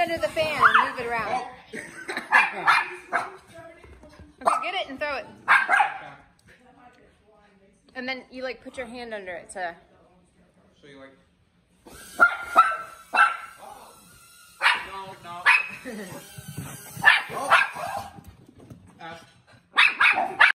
under the fan and move it around. Okay, get it and throw it. And then you like put your hand under it to. So you like. No.